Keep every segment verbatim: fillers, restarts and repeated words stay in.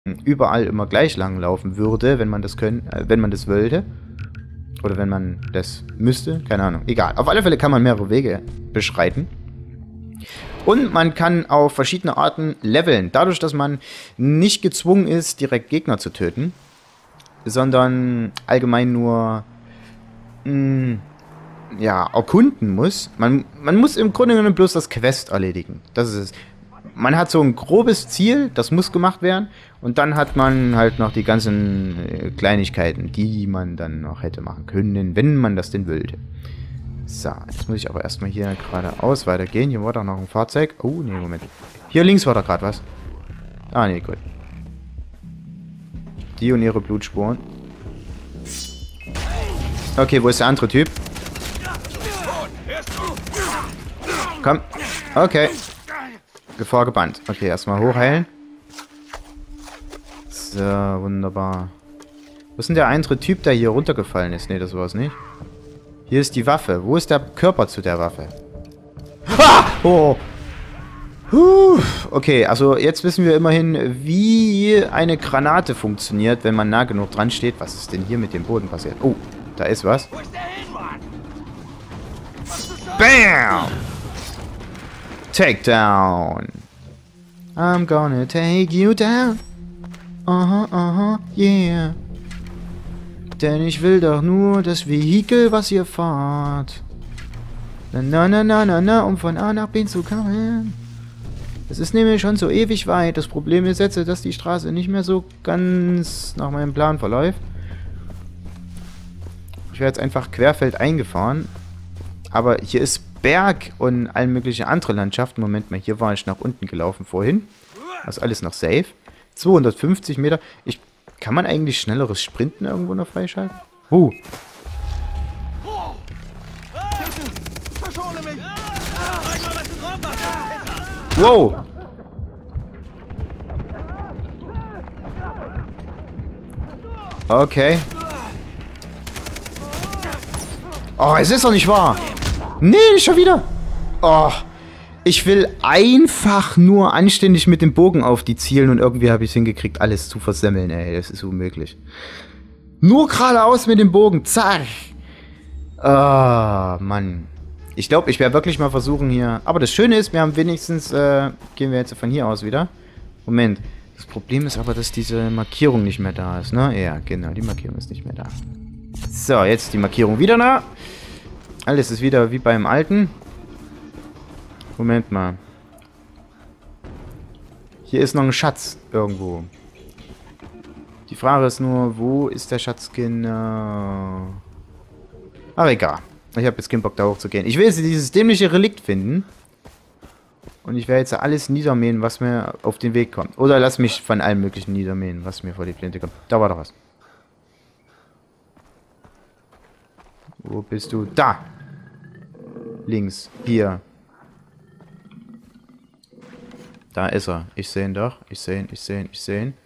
überall immer gleich lang laufen würde, wenn man das können, äh, wenn man das wollte. Oder wenn man das müsste. Keine Ahnung. Egal. Auf alle Fälle kann man mehrere Wege beschreiten. Und man kann auf verschiedene Arten leveln. Dadurch, dass man nicht gezwungen ist, direkt Gegner zu töten. Sondern allgemein nur mh, ja, erkunden muss. Man, man muss im Grunde genommen bloß das Quest erledigen. Das ist es. Man hat so ein grobes Ziel, das muss gemacht werden. Und dann hat man halt noch die ganzen äh, Kleinigkeiten, die man dann noch hätte machen können, wenn man das denn wollte. So, jetzt muss ich aber erstmal hier geradeaus weitergehen. Hier war doch noch ein Fahrzeug. Oh, nee, Moment. Hier links war doch gerade was. Ah, nee, gut. Die und ihre Blutspuren. Okay, wo ist der andere Typ? Komm. Okay. Gefahr gebannt. Okay, erstmal hochheilen. So, wunderbar. Wo ist denn der andere Typ, der hier runtergefallen ist? Ne, das war es nicht. Hier ist die Waffe. Wo ist der Körper zu der Waffe? Ah! Oh! Puh. Okay, also jetzt wissen wir immerhin, wie eine Granate funktioniert, wenn man nah genug dran steht. Was ist denn hier mit dem Boden passiert? Oh, da ist was. Bam! Takedown. I'm gonna take you down. Aha, aha, yeah. Denn ich will doch nur das Vehikel, was ihr fahrt. Na, na, na, na, na, na, um von A nach B zu kommen. Es ist nämlich schon so ewig weit. Das Problem ist jetzt, dass die Straße nicht mehr so ganz nach meinem Plan verläuft. Ich wäre jetzt einfach querfeld eingefahren. Aber hier ist Berg und all mögliche andere Landschaften. Moment mal, hier war ich nach unten gelaufen vorhin. Das ist alles noch safe. zweihundertfünfzig Meter. Ich, kann man eigentlich schnelleres Sprinten irgendwo noch freischalten? Uh. Wow. Okay. Oh, es ist doch nicht wahr. Nee, nicht schon wieder. Oh. Ich will einfach nur anständig mit dem Bogen auf die zielen und irgendwie habe ich es hingekriegt, alles zu versemmeln, ey. Das ist unmöglich. Nur geradeaus mit dem Bogen. Zack. Ah, Mann. Ich glaube, ich werde wirklich mal versuchen hier... Aber das Schöne ist, wir haben wenigstens... Äh, gehen wir jetzt von hier aus wieder. Moment. Das Problem ist aber, dass diese Markierung nicht mehr da ist, ne? Ja, genau. Die Markierung ist nicht mehr da. So, jetzt ist die Markierung wieder da. Alles ist wieder wie beim Alten. Moment mal. Hier ist noch ein Schatz irgendwo. Die Frage ist nur, wo ist der Schatz genau? Aber egal. Ich habe jetzt keinen Bock da hochzugehen. Ich will jetzt dieses dämliche Relikt finden. Und ich werde jetzt alles niedermähen, was mir auf den Weg kommt. Oder lass mich von allem möglichen niedermähen, was mir vor die Flinte kommt. Da war doch was. Wo bist du? Da! Links. Hier. Da ist er. Ich sehe ihn doch. Ich sehe ihn, ich sehe ihn, ich sehe ihn.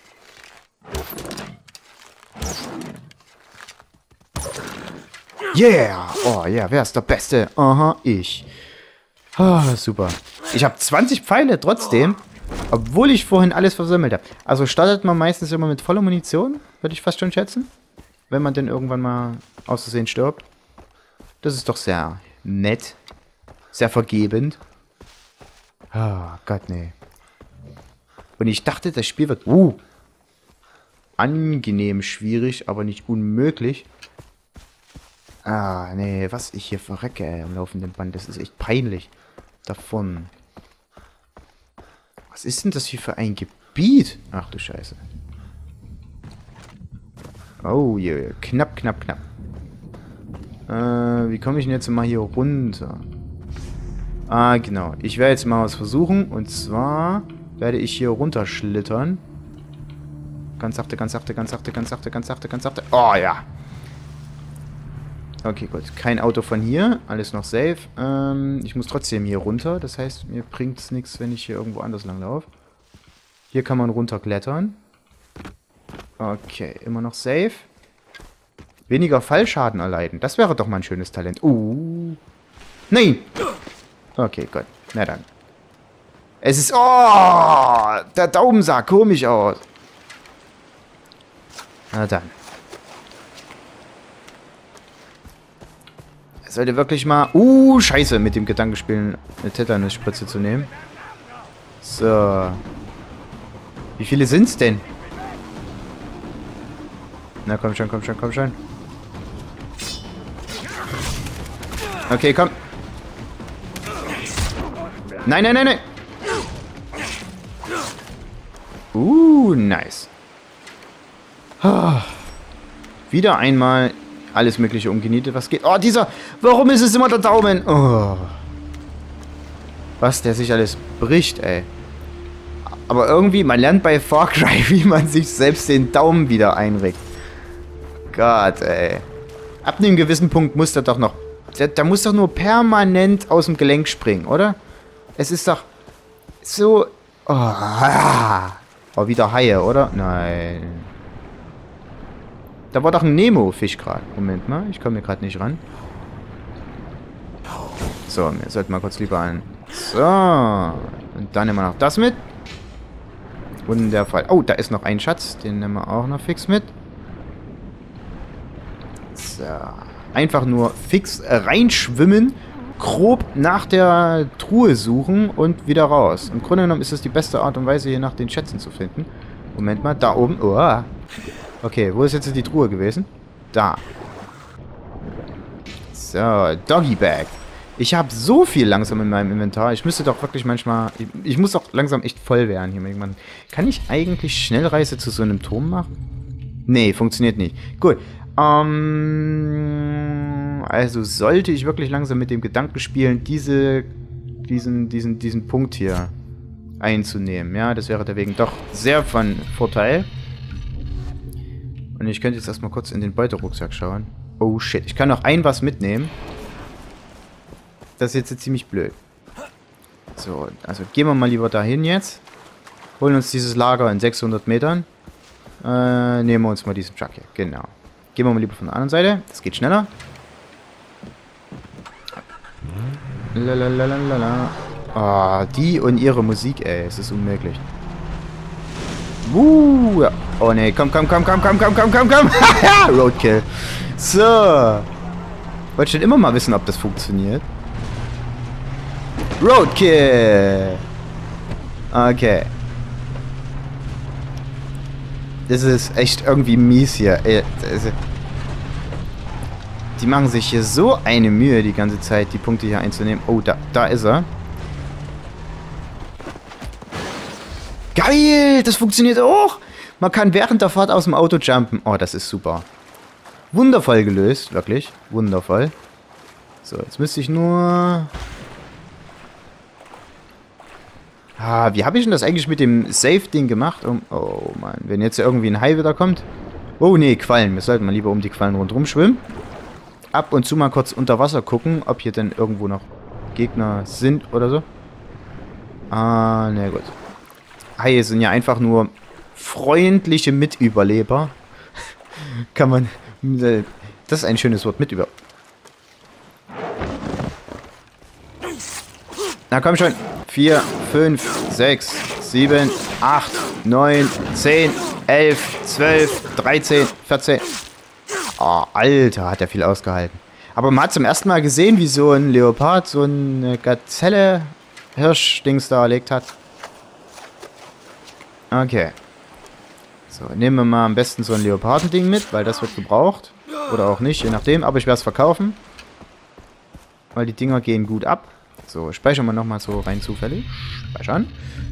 Yeah! Oh ja, yeah. Wer ist der Beste? Aha, ich. Ah, super. Ich habe zwanzig Pfeile trotzdem, obwohl ich vorhin alles versammelt habe. Also startet man meistens immer mit voller Munition, würde ich fast schon schätzen. Wenn man denn irgendwann mal aus Versehen stirbt. Das ist doch sehr nett. Sehr vergebend. Ah, oh Gott, nee. Und ich dachte, das Spiel wird uh, angenehm schwierig, aber nicht unmöglich. Ah, nee, was ich hier verrecke, ey, am laufenden Band. Das ist echt peinlich. Davon. Was ist denn das hier für ein Gebiet? Ach du Scheiße. Oh je, yeah. Knapp, knapp, knapp. Äh, wie komme ich denn jetzt mal hier runter? Ah, genau. Ich werde jetzt mal was versuchen. Und zwar werde ich hier runterschlittern. Ganz sachte, ganz sachte, ganz sachte, ganz sachte, ganz sachte, ganz sachte. Oh, ja. Okay, gut. Kein Auto von hier. Alles noch safe. Ähm, ich muss trotzdem hier runter. Das heißt, mir bringt es nichts, wenn ich hier irgendwo anders lang laufe. Hier kann man runterklettern. Okay, immer noch safe. Weniger Fallschaden erleiden. Das wäre doch mal ein schönes Talent. Uh. Nein! Okay, gut. Na dann. Es ist... Oh! Der Daumen sah komisch aus. Na dann. Er sollte wirklich mal... Uh, scheiße, mit dem Gedankenspielen eine Tetanus-Spritze zu nehmen. So. Wie viele sind's denn? Na, komm schon, komm schon, komm schon. Okay, komm. Nein, nein, nein, nein. Uh, nice. Ah. Wieder einmal alles Mögliche umgenietet, was geht. Oh, dieser... Warum ist es immer der Daumen? Oh. Was der sich alles bricht, ey. Aber irgendwie, man lernt bei Far Cry, wie man sich selbst den Daumen wieder einregt. Gott, ey. Ab einem gewissen Punkt muss der doch noch... Der, der muss doch nur permanent aus dem Gelenk springen, oder? Es ist doch so... Oh, ah. Oh, wieder Haie, oder? Nein. Da war doch ein Nemo-Fisch gerade. Moment mal, ich komme hier gerade nicht ran. So, wir sollten mal kurz lieber an... So. Und dann nehmen wir noch das mit. Wundervoll. Oh, da ist noch ein Schatz. Den nehmen wir auch noch fix mit. So. Einfach nur fix reinschwimmen, grob nach der Truhe suchen und wieder raus. Im Grunde genommen ist es die beste Art und Weise, hier nach den Schätzen zu finden. Moment mal, da oben. Oh. Okay, wo ist jetzt die Truhe gewesen? Da. So, Doggy Bag. Ich habe so viel langsam in meinem Inventar. Ich müsste doch wirklich manchmal... Ich, ich muss doch langsam echt voll werden hier irgendwann. Kann ich eigentlich Schnellreise zu so einem Turm machen? Nee, funktioniert nicht. Gut. Ähm, also sollte ich wirklich langsam mit dem Gedanken spielen, diese, diesen, diesen, diesen Punkt hier einzunehmen. Ja, das wäre deswegen doch sehr von Vorteil. Und ich könnte jetzt erstmal kurz in den Beuterucksack schauen. Oh shit, ich kann noch ein was mitnehmen. Das ist jetzt ziemlich blöd. So, also gehen wir mal lieber dahin jetzt. Holen uns dieses Lager in sechshundert Metern. Äh, nehmen wir uns mal diesen Truck hier. Genau. Gehen wir mal lieber von der anderen Seite. Das geht schneller. Lalalala. Ah, die und ihre Musik, ey. Es ist unmöglich. Uh, ja. Oh ne, komm, komm, komm, komm, komm, komm, komm, komm, komm. Roadkill. So. Wollte schon immer mal wissen, ob das funktioniert. Roadkill. Okay. Das ist echt irgendwie mies hier. Die machen sich hier so eine Mühe, die ganze Zeit, die Punkte hier einzunehmen. Oh, da, da ist er. Geil, das funktioniert auch. Man kann während der Fahrt aus dem Auto jumpen. Oh, das ist super. Wundervoll gelöst, wirklich. Wundervoll. So, jetzt müsste ich nur... Ah, wie habe ich denn das eigentlich mit dem Safe-Ding gemacht? Um, oh Mann, wenn jetzt irgendwie ein Hai wieder kommt. Oh nee, Quallen. Wir sollten mal lieber um die Quallen rundherum schwimmen. Ab und zu mal kurz unter Wasser gucken, ob hier denn irgendwo noch Gegner sind oder so. Ah, na gut. Haie sind ja einfach nur freundliche Mitüberleber. Kann man... Das ist ein schönes Wort, Mitüber... Na komm schon. vier, fünf, sechs, sieben, acht, neun, zehn, elf, zwölf, dreizehn, vierzehn. Oh, Alter, hat er viel ausgehalten. Aber man hat zum ersten Mal gesehen, wie so ein Leopard so eine Gazelle Hirsch-Dings da erlegt hat. Okay. So, nehmen wir mal am besten so ein Leopardending mit, weil das wird gebraucht. Oder auch nicht, je nachdem. Aber ich werde es verkaufen. Weil die Dinger gehen gut ab. So, speichern wir nochmal so rein zufällig. Speichern.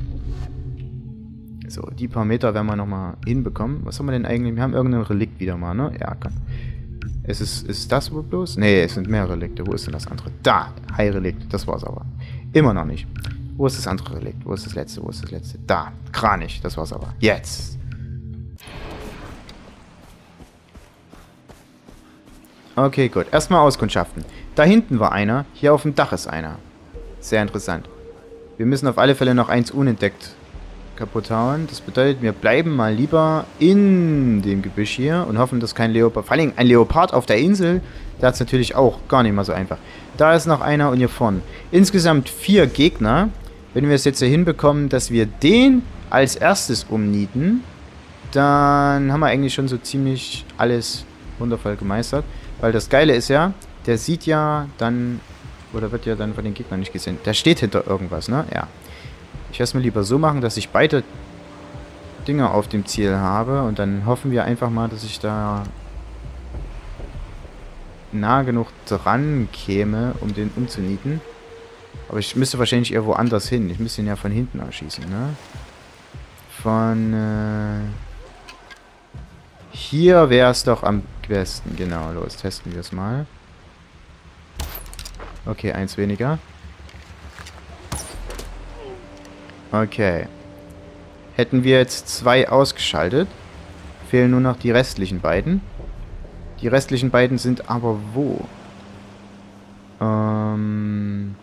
So, die paar Meter werden wir nochmal hinbekommen. Was haben wir denn eigentlich? Wir haben irgendein Relikt wieder mal, ne? Ja, kann. Es ist, ist das wohl bloß? Ne, es sind mehr Relikte. Wo ist denn das andere? Da! Hai-Relikt. Das war's aber. Immer noch nicht. Wo ist das andere Relikt? Wo ist das letzte? Wo ist das letzte? Da! Kranich. Das war's aber. Jetzt! Okay, gut. Erstmal auskundschaften. Da hinten war einer. Hier auf dem Dach ist einer. Sehr interessant. Wir müssen auf alle Fälle noch eins unentdeckt kaputt hauen. Das bedeutet, wir bleiben mal lieber in dem Gebüsch hier und hoffen, dass kein Leopard... Vor allem ein Leopard auf der Insel, der hat es natürlich auch gar nicht mal so einfach. Da ist noch einer und hier vorne. Insgesamt vier Gegner. Wenn wir es jetzt hier hinbekommen, dass wir den als erstes umnieten, dann haben wir eigentlich schon so ziemlich alles wundervoll gemeistert. Weil das Geile ist ja, der sieht ja dann, oder wird ja dann von den Gegnern nicht gesehen. Der steht hinter irgendwas, ne? Ja. Ich werde es mir lieber so machen, dass ich beide Dinger auf dem Ziel habe. Und dann hoffen wir einfach mal, dass ich da nah genug dran käme, um den umzunieten. Aber ich müsste wahrscheinlich eher woanders hin. Ich müsste ihn ja von hinten erschießen, ne? Von, äh... hier wäre es doch am besten. Genau, los, testen wir es mal. Okay, eins weniger. Okay. Hätten wir jetzt zwei ausgeschaltet. Fehlen nur noch die restlichen beiden. Die restlichen beiden sind aber wo? Ähm...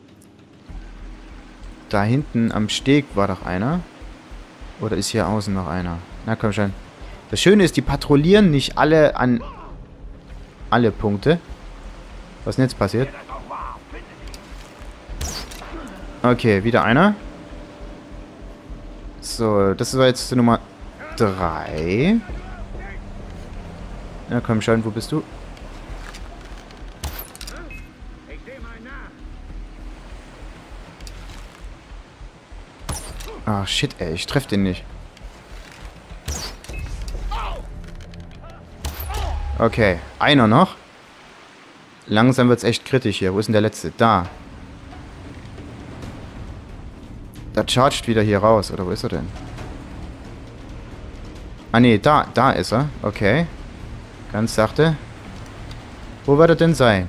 Da hinten am Steg war doch einer. Oder ist hier außen noch einer? Na komm schon. Das Schöne ist, die patrouillieren nicht alle an alle Punkte. Was ist denn jetzt passiert? Okay, wieder einer. So, das war jetzt die Nummer drei. Na komm schon, wo bist du? Ach, shit, ey. Ich treffe den nicht. Okay. Einer noch. Langsam wird's echt kritisch hier. Wo ist denn der letzte? Da. Da chargt wieder hier raus. Oder wo ist er denn? Ah, nee. Da. Da ist er. Okay. Ganz sachte. Wo wird er denn sein?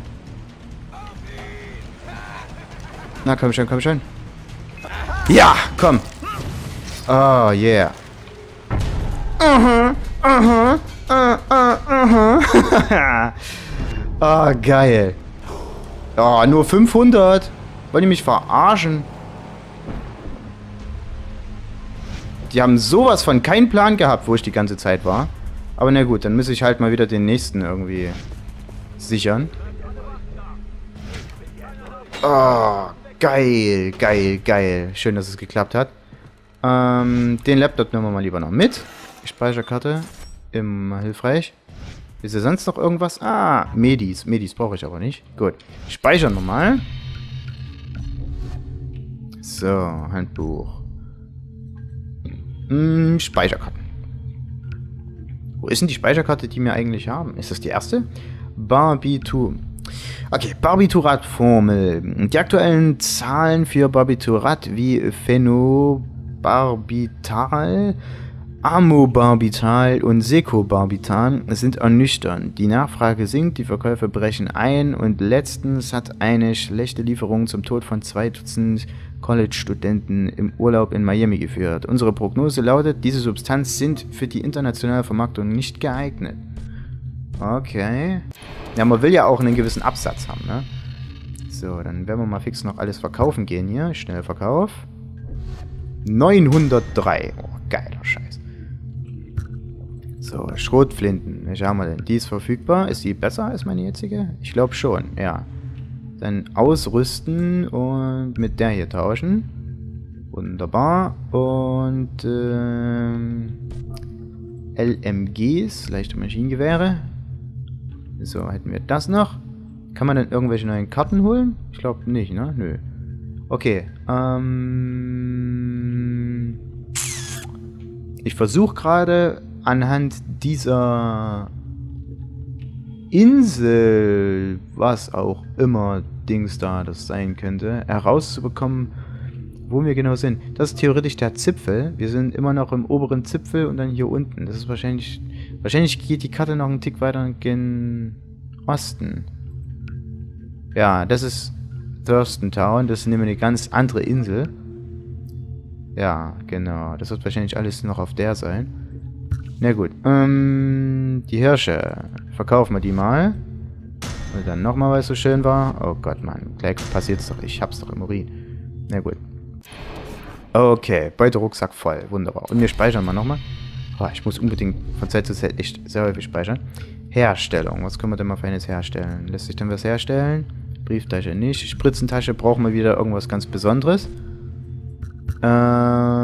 Na, komm schon, komm schon. Ja, komm. Oh, yeah. Aha, aha, aha, aha. Oh, geil. Oh, nur fünfhundert. Wollen die mich verarschen? Die haben sowas von keinen Plan gehabt, wo ich die ganze Zeit war. Aber na gut, dann muss ich halt mal wieder den nächsten irgendwie sichern. Oh, geil, geil, geil. Schön, dass es geklappt hat. Ähm, den Laptop nehmen wir mal lieber noch mit. Die Speicherkarte. Immer hilfreich. Ist hier sonst noch irgendwas? Ah, Medis. Medis brauche ich aber nicht. Gut. Speichern wir mal. So, Handbuch. Hm, Speicherkarten. Wo ist denn die Speicherkarte, die wir eigentlich haben? Ist das die erste? Barbitur. Okay, Barbiturat-Formel. Die aktuellen Zahlen für Barbiturat wie Phenobarbital, Amobarbital und Secobarbital sind ernüchternd. Die Nachfrage sinkt, die Verkäufe brechen ein und letztens hat eine schlechte Lieferung zum Tod von zwei Dutzend College-Studenten im Urlaub in Miami geführt. Unsere Prognose lautet, diese Substanz sind für die internationale Vermarktung nicht geeignet. Okay. Ja, man will ja auch einen gewissen Absatz haben, ne? So, dann werden wir mal fix noch alles verkaufen gehen hier. Schnellverkauf. neunhundertdrei. Oh, geiler Scheiß. So, Schrotflinten. Welche haben wir denn? Die ist verfügbar. Ist die besser als meine jetzige? Ich glaube schon, ja. Dann ausrüsten und mit der hier tauschen. Wunderbar. Und ähm, L M Gs, leichte Maschinengewehre. So, hätten wir das noch. Kann man denn irgendwelche neuen Karten holen? Ich glaube nicht, ne? Nö. Okay. Ähm, ich versuche gerade anhand dieser Insel, was auch immer Dings da das sein könnte, herauszubekommen, wo wir genau sind. Das ist theoretisch der Zipfel. Wir sind immer noch im oberen Zipfel und dann hier unten. Das ist wahrscheinlich... Wahrscheinlich geht die Karte noch einen Tick weiter gen Osten. Ja, das ist Thurston Town. Das ist nämlich eine ganz andere Insel. Ja, genau. Das wird wahrscheinlich alles noch auf der sein. Na gut. Ähm, die Hirsche. Verkaufen wir die mal. Und dann nochmal, weil es so schön war. Oh Gott, Mann. Gleich passiert's doch. Ich hab's doch im Urin. Na gut. Okay. Beuterucksack voll. Wunderbar. Und wir speichern mal nochmal. Oh, ich muss unbedingt von Zeit zu Zeit echt sehr häufig speichern. Herstellung. Was können wir denn mal Feines herstellen? Lässt sich denn was herstellen? Brieftasche nicht. Spritzentasche brauchen wir wieder irgendwas ganz Besonderes. Äh,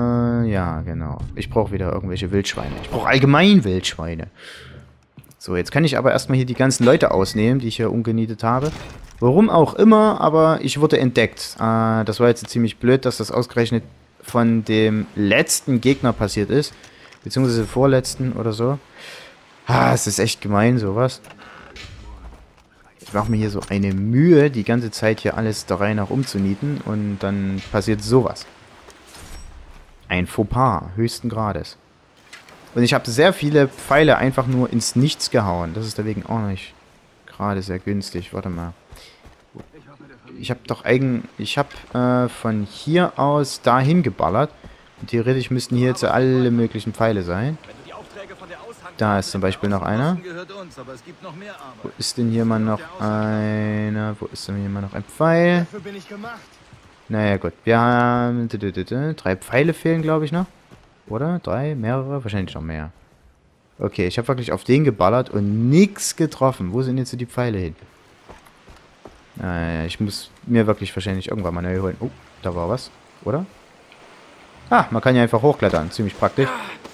ja, genau. Ich brauche wieder irgendwelche Wildschweine. Ich brauche allgemein Wildschweine. So, jetzt kann ich aber erstmal hier die ganzen Leute ausnehmen, die ich hier umgenietet habe. Warum auch immer, aber ich wurde entdeckt. Äh, das war jetzt ziemlich blöd, dass das ausgerechnet von dem letzten Gegner passiert ist. Beziehungsweise vorletzten oder so. Ah, es ist echt gemein, sowas. Ich mache mir hier so eine Mühe, die ganze Zeit hier alles der Reihe nach umzunieten. Und dann passiert sowas. Ein Fauxpas, höchsten Grades. Und ich habe sehr viele Pfeile einfach nur ins Nichts gehauen. Das ist deswegen auch nicht gerade sehr günstig. Warte mal. Ich habe doch eigen... Ich habe äh, von hier aus dahin geballert. Und theoretisch müssten hier jetzt alle möglichen Pfeile sein. Da ist zum Beispiel noch einer. Wo ist denn hier mal noch einer? Wo ist denn hier mal noch ein Pfeil? Naja, gut. Wir haben... Drei Pfeile fehlen, glaube ich, noch. Oder? Drei? Mehrere? Wahrscheinlich noch mehr. Okay, ich habe wirklich auf den geballert und nichts getroffen. Wo sind jetzt so die Pfeile hin? Naja, ich muss mir wirklich wahrscheinlich irgendwann mal neu holen. Oh, da war was. Oder? Ah, man kann ja einfach hochklettern. Ziemlich praktisch.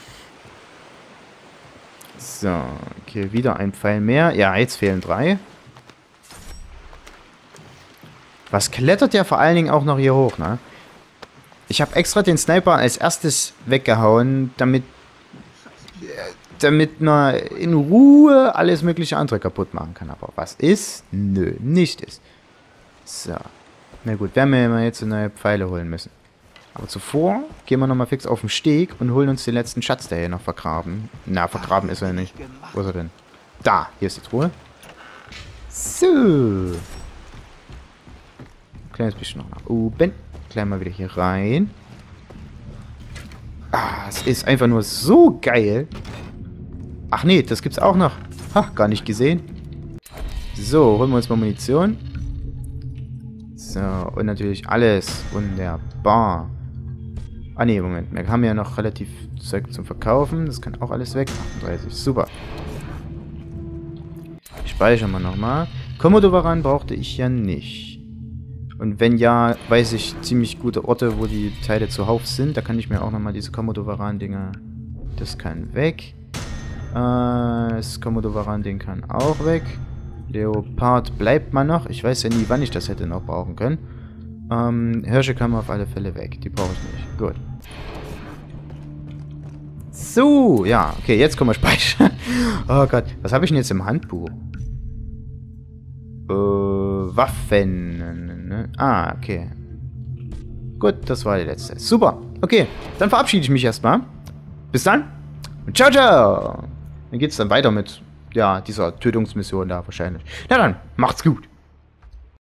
So, okay, wieder ein Pfeil mehr. Ja, jetzt fehlen drei. Was klettert ja vor allen Dingen auch noch hier hoch, ne? Ich habe extra den Sniper als erstes weggehauen, damit, damit man in Ruhe alles mögliche andere kaputt machen kann. Aber was ist? Nö, nicht ist. So. Na gut, werden wir jetzt neue Pfeile holen müssen. Aber zuvor gehen wir nochmal fix auf den Steg und holen uns den letzten Schatz, der hier noch vergraben. Na, vergraben ist er nicht. Wo ist er denn? Da, hier ist die Truhe. So. Kleines bisschen noch nach oben. Klein mal wieder hier rein. Ah, es ist einfach nur so geil. Ach nee, das gibt's auch noch. Ha, gar nicht gesehen. So, holen wir uns mal Munition. So, und natürlich alles wunderbar. Ah nee, Moment. Wir haben ja noch relativ Zeug zum Verkaufen. Das kann auch alles weg. achtunddreißig, super. Speichern wir nochmal. Komodowaran brauchte ich ja nicht. Und wenn ja, weiß ich ziemlich gute Orte, wo die Teile zuhauf sind. Da kann ich mir auch nochmal diese Komodowaran-Dinger... Das kann weg. Äh, das Komodowaran-Ding kann auch weg. Leopard bleibt mal noch. Ich weiß ja nie, wann ich das hätte noch brauchen können. Ähm, Hirsche kann man auf alle Fälle weg. Die brauche ich nicht. Gut. So, ja. Okay, jetzt können wir speichern. Oh Gott. Was habe ich denn jetzt im Handbuch? Äh, Waffen. Ah, okay. Gut, das war die letzte. Super. Okay, dann verabschiede ich mich erstmal. Bis dann. Und ciao, ciao. Dann geht es dann weiter mit, ja, dieser Tötungsmission da wahrscheinlich. Na dann, macht's gut.